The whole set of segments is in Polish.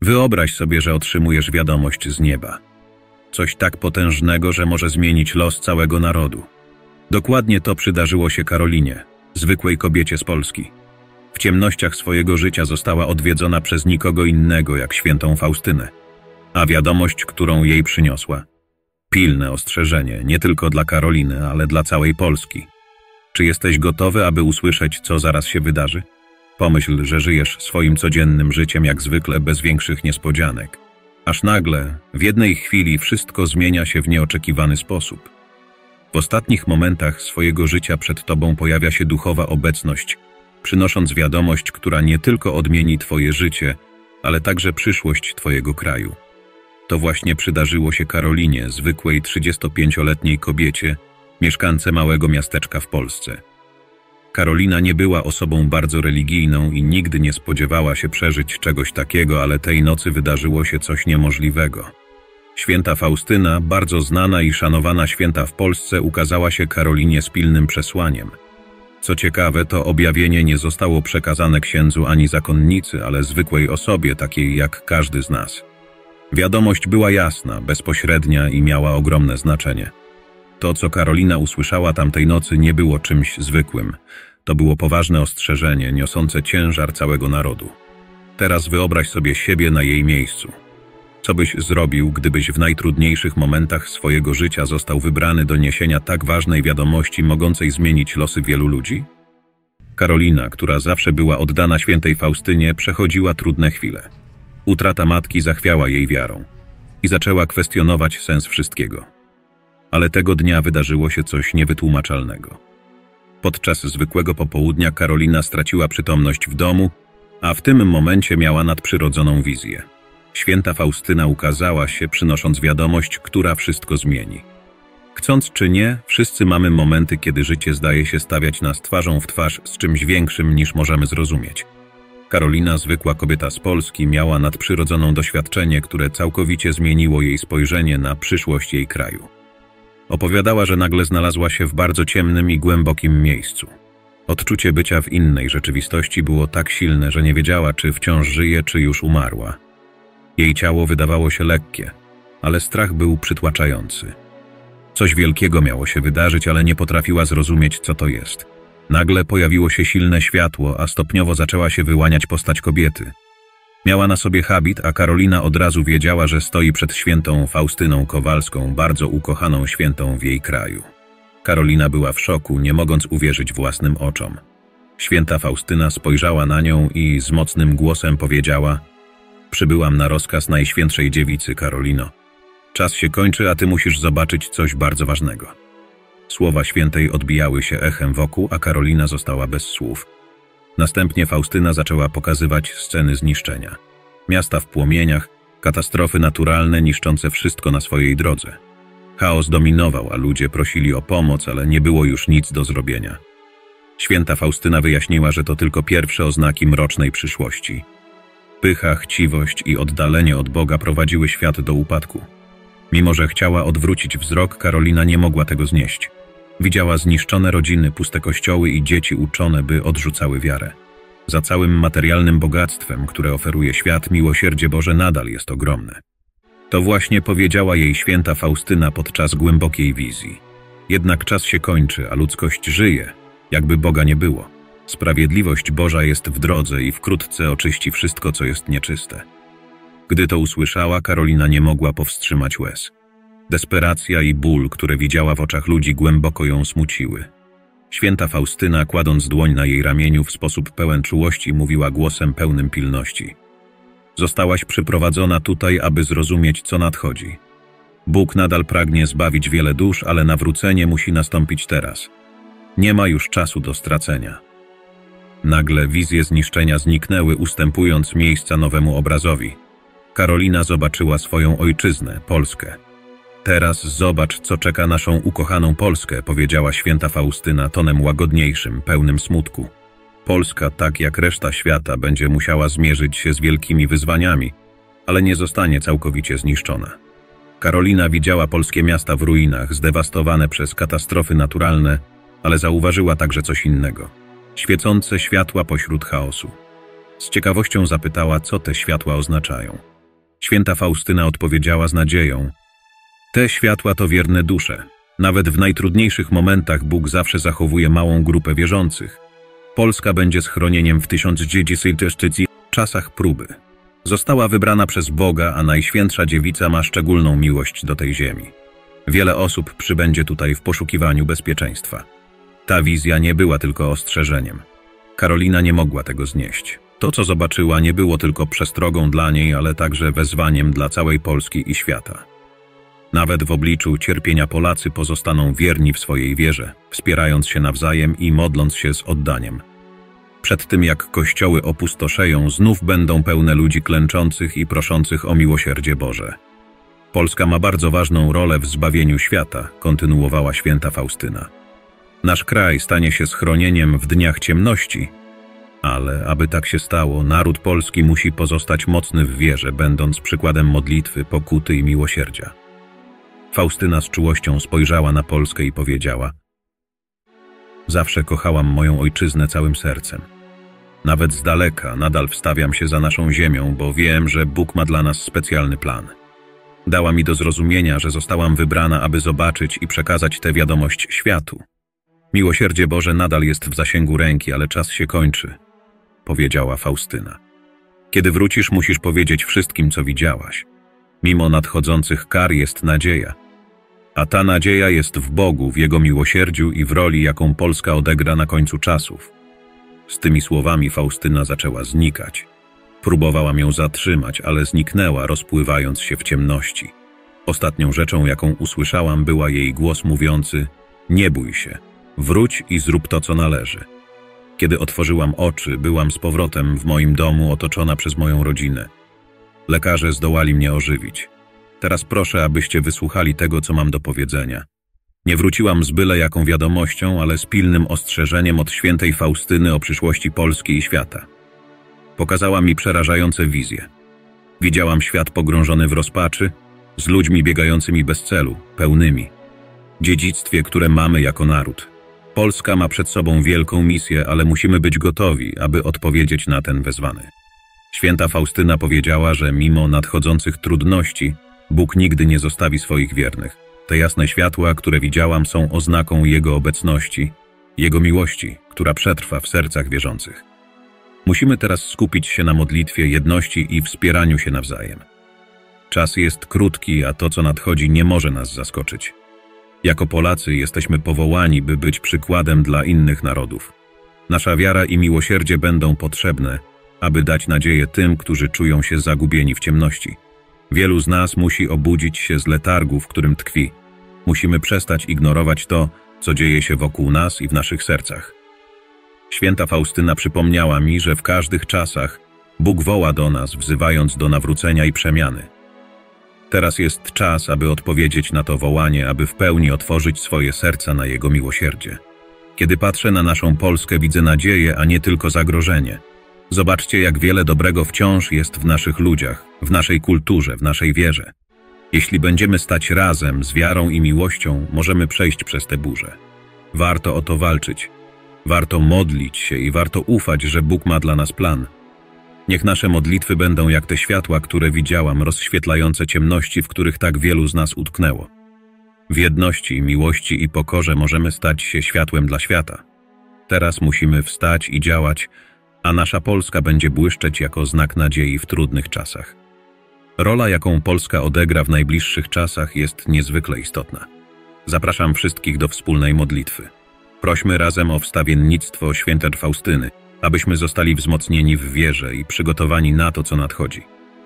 Wyobraź sobie, że otrzymujesz wiadomość z nieba. Coś tak potężnego, że może zmienić los całego narodu. Dokładnie to przydarzyło się Karolinie, zwykłej kobiecie z Polski. W ciemnościach swojego życia została odwiedzona przez nikogo innego jak świętą Faustynę. A wiadomość, którą jej przyniosła? Pilne ostrzeżenie, nie tylko dla Karoliny, ale dla całej Polski. Czy jesteś gotowy, aby usłyszeć, co zaraz się wydarzy? Pomyśl, że żyjesz swoim codziennym życiem jak zwykle, bez większych niespodzianek. Aż nagle, w jednej chwili wszystko zmienia się w nieoczekiwany sposób. W ostatnich momentach swojego życia przed tobą pojawia się duchowa obecność, przynosząc wiadomość, która nie tylko odmieni twoje życie, ale także przyszłość twojego kraju. To właśnie przydarzyło się Karolinie, zwykłej 35-letniej kobiecie, mieszkance małego miasteczka w Polsce. Karolina nie była osobą bardzo religijną i nigdy nie spodziewała się przeżyć czegoś takiego, ale tej nocy wydarzyło się coś niemożliwego. Święta Faustyna, bardzo znana i szanowana święta w Polsce, ukazała się Karolinie z pilnym przesłaniem. Co ciekawe, to objawienie nie zostało przekazane księdzu ani zakonnicy, ale zwykłej osobie, takiej jak każdy z nas. Wiadomość była jasna, bezpośrednia i miała ogromne znaczenie. To, co Karolina usłyszała tamtej nocy, nie było czymś zwykłym. To było poważne ostrzeżenie, niosące ciężar całego narodu. Teraz wyobraź sobie siebie na jej miejscu. Co byś zrobił, gdybyś w najtrudniejszych momentach swojego życia został wybrany do niesienia tak ważnej wiadomości, mogącej zmienić losy wielu ludzi? Karolina, która zawsze była oddana świętej Faustynie, przechodziła trudne chwile. Utrata matki zachwiała jej wiarą i zaczęła kwestionować sens wszystkiego. Ale tego dnia wydarzyło się coś niewytłumaczalnego. Podczas zwykłego popołudnia Karolina straciła przytomność w domu, a w tym momencie miała nadprzyrodzoną wizję. Święta Faustyna ukazała się, przynosząc wiadomość, która wszystko zmieni. Chcąc czy nie, wszyscy mamy momenty, kiedy życie zdaje się stawiać nas twarzą w twarz z czymś większym, niż możemy zrozumieć. Karolina, zwykła kobieta z Polski, miała nadprzyrodzoną doświadczenie, które całkowicie zmieniło jej spojrzenie na przyszłość jej kraju. Opowiadała, że nagle znalazła się w bardzo ciemnym i głębokim miejscu. Odczucie bycia w innej rzeczywistości było tak silne, że nie wiedziała, czy wciąż żyje, czy już umarła. Jej ciało wydawało się lekkie, ale strach był przytłaczający. Coś wielkiego miało się wydarzyć, ale nie potrafiła zrozumieć, co to jest. Nagle pojawiło się silne światło, a stopniowo zaczęła się wyłaniać postać kobiety. Miała na sobie habit, a Karolina od razu wiedziała, że stoi przed świętą Faustyną Kowalską, bardzo ukochaną świętą w jej kraju. Karolina była w szoku, nie mogąc uwierzyć własnym oczom. Święta Faustyna spojrzała na nią i z mocnym głosem powiedziała: „Przybyłam na rozkaz Najświętszej Dziewicy, Karolino. Czas się kończy, a ty musisz zobaczyć coś bardzo ważnego”. Słowa świętej odbijały się echem wokół, a Karolina została bez słów. Następnie Faustyna zaczęła pokazywać sceny zniszczenia. Miasta w płomieniach, katastrofy naturalne niszczące wszystko na swojej drodze. Chaos dominował, a ludzie prosili o pomoc, ale nie było już nic do zrobienia. Święta Faustyna wyjaśniła, że to tylko pierwsze oznaki mrocznej przyszłości. Pycha, chciwość i oddalenie od Boga prowadziły świat do upadku. Mimo że chciała odwrócić wzrok, Karolina nie mogła tego znieść. Widziała zniszczone rodziny, puste kościoły i dzieci uczone, by odrzucały wiarę. Za całym materialnym bogactwem, które oferuje świat, miłosierdzie Boże nadal jest ogromne. To właśnie powiedziała jej święta Faustyna podczas głębokiej wizji. Jednak czas się kończy, a ludzkość żyje, jakby Boga nie było. Sprawiedliwość Boża jest w drodze i wkrótce oczyści wszystko, co jest nieczyste. Gdy to usłyszała, Karolina nie mogła powstrzymać łez. Desperacja i ból, które widziała w oczach ludzi, głęboko ją smuciły. Święta Faustyna, kładąc dłoń na jej ramieniu w sposób pełen czułości, mówiła głosem pełnym pilności: „Zostałaś przyprowadzona tutaj, aby zrozumieć, co nadchodzi. Bóg nadal pragnie zbawić wiele dusz, ale nawrócenie musi nastąpić teraz. Nie ma już czasu do stracenia”. Nagle wizje zniszczenia zniknęły, ustępując miejsca nowemu obrazowi. Karolina zobaczyła swoją ojczyznę, Polskę. „Teraz zobacz, co czeka naszą ukochaną Polskę”, powiedziała święta Faustyna tonem łagodniejszym, pełnym smutku. Polska, tak jak reszta świata, będzie musiała zmierzyć się z wielkimi wyzwaniami, ale nie zostanie całkowicie zniszczona. Karolina widziała polskie miasta w ruinach, zdewastowane przez katastrofy naturalne, ale zauważyła także coś innego: świecące światła pośród chaosu. Z ciekawością zapytała, co te światła oznaczają. Święta Faustyna odpowiedziała z nadzieją: te światła to wierne dusze. Nawet w najtrudniejszych momentach Bóg zawsze zachowuje małą grupę wierzących. Polska będzie schronieniem w 1940 czasach próby. Została wybrana przez Boga, a Najświętsza Dziewica ma szczególną miłość do tej ziemi. Wiele osób przybędzie tutaj w poszukiwaniu bezpieczeństwa. Ta wizja nie była tylko ostrzeżeniem. Karolina nie mogła tego znieść. To, co zobaczyła, nie było tylko przestrogą dla niej, ale także wezwaniem dla całej Polski i świata. Nawet w obliczu cierpienia Polacy pozostaną wierni w swojej wierze, wspierając się nawzajem i modląc się z oddaniem. Przed tym, jak kościoły opustoszeją, znów będą pełne ludzi klęczących i proszących o miłosierdzie Boże. Polska ma bardzo ważną rolę w zbawieniu świata, kontynuowała święta Faustyna. Nasz kraj stanie się schronieniem w dniach ciemności, ale aby tak się stało, naród polski musi pozostać mocny w wierze, będąc przykładem modlitwy, pokuty i miłosierdzia. Faustyna z czułością spojrzała na Polskę i powiedziała: zawsze kochałam moją ojczyznę całym sercem. Nawet z daleka nadal wstawiam się za naszą ziemią, bo wiem, że Bóg ma dla nas specjalny plan. Dała mi do zrozumienia, że zostałam wybrana, aby zobaczyć i przekazać tę wiadomość światu. Miłosierdzie Boże nadal jest w zasięgu ręki, ale czas się kończy, powiedziała Faustyna. Kiedy wrócisz, musisz powiedzieć wszystkim, co widziałaś. Mimo nadchodzących kar jest nadzieja. A ta nadzieja jest w Bogu, w Jego miłosierdziu i w roli, jaką Polska odegra na końcu czasów. Z tymi słowami Faustyna zaczęła znikać. Próbowałam ją zatrzymać, ale zniknęła, rozpływając się w ciemności. Ostatnią rzeczą, jaką usłyszałam, była jej głos mówiący: nie bój się, wróć i zrób to, co należy. Kiedy otworzyłam oczy, byłam z powrotem w moim domu, otoczona przez moją rodzinę. Lekarze zdołali mnie ożywić. Teraz proszę, abyście wysłuchali tego, co mam do powiedzenia. Nie wróciłam z byle jaką wiadomością, ale z pilnym ostrzeżeniem od świętej Faustyny o przyszłości Polski i świata. Pokazała mi przerażające wizje. Widziałam świat pogrążony w rozpaczy, z ludźmi biegającymi bez celu, pełnymi. Dziedzictwie, które mamy jako naród. Polska ma przed sobą wielką misję, ale musimy być gotowi, aby odpowiedzieć na ten wezwany. Święta Faustyna powiedziała, że mimo nadchodzących trudności, Bóg nigdy nie zostawi swoich wiernych. Te jasne światła, które widziałam, są oznaką Jego obecności, Jego miłości, która przetrwa w sercach wierzących. Musimy teraz skupić się na modlitwie, jedności i wspieraniu się nawzajem. Czas jest krótki, a to, co nadchodzi, nie może nas zaskoczyć. Jako Polacy jesteśmy powołani, by być przykładem dla innych narodów. Nasza wiara i miłosierdzie będą potrzebne, aby dać nadzieję tym, którzy czują się zagubieni w ciemności. Wielu z nas musi obudzić się z letargu, w którym tkwi. Musimy przestać ignorować to, co dzieje się wokół nas i w naszych sercach. Święta Faustyna przypomniała mi, że w każdych czasach Bóg woła do nas, wzywając do nawrócenia i przemiany. Teraz jest czas, aby odpowiedzieć na to wołanie, aby w pełni otworzyć swoje serca na Jego miłosierdzie. Kiedy patrzę na naszą Polskę, widzę nadzieję, a nie tylko zagrożenie. Zobaczcie, jak wiele dobrego wciąż jest w naszych ludziach, w naszej kulturze, w naszej wierze. Jeśli będziemy stać razem z wiarą i miłością, możemy przejść przez te burze. Warto o to walczyć. Warto modlić się i warto ufać, że Bóg ma dla nas plan. Niech nasze modlitwy będą jak te światła, które widziałam, rozświetlające ciemności, w których tak wielu z nas utknęło. W jedności, miłości i pokorze możemy stać się światłem dla świata. Teraz musimy wstać i działać, a nasza Polska będzie błyszczeć jako znak nadziei w trudnych czasach. Rola, jaką Polska odegra w najbliższych czasach, jest niezwykle istotna. Zapraszam wszystkich do wspólnej modlitwy. Prośmy razem o wstawiennictwo świętej Faustyny, abyśmy zostali wzmocnieni w wierze i przygotowani na to, co nadchodzi.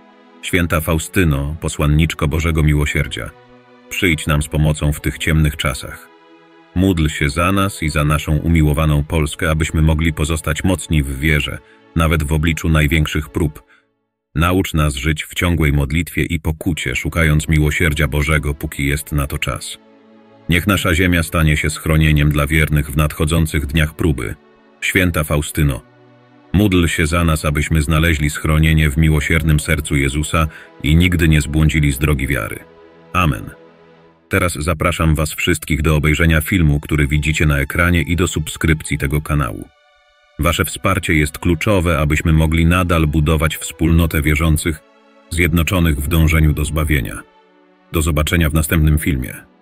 Święta Faustyno, posłanniczko Bożego Miłosierdzia, przyjdź nam z pomocą w tych ciemnych czasach. Módl się za nas i za naszą umiłowaną Polskę, abyśmy mogli pozostać mocni w wierze, nawet w obliczu największych prób. Naucz nas żyć w ciągłej modlitwie i pokucie, szukając miłosierdzia Bożego, póki jest na to czas. Niech nasza ziemia stanie się schronieniem dla wiernych w nadchodzących dniach próby. Święta Faustyno, módl się za nas, abyśmy znaleźli schronienie w miłosiernym sercu Jezusa i nigdy nie zbłądzili z drogi wiary. Amen. Teraz zapraszam Was wszystkich do obejrzenia filmu, który widzicie na ekranie i do subskrypcji tego kanału. Wasze wsparcie jest kluczowe, abyśmy mogli nadal budować wspólnotę wierzących zjednoczonych w dążeniu do zbawienia. Do zobaczenia w następnym filmie.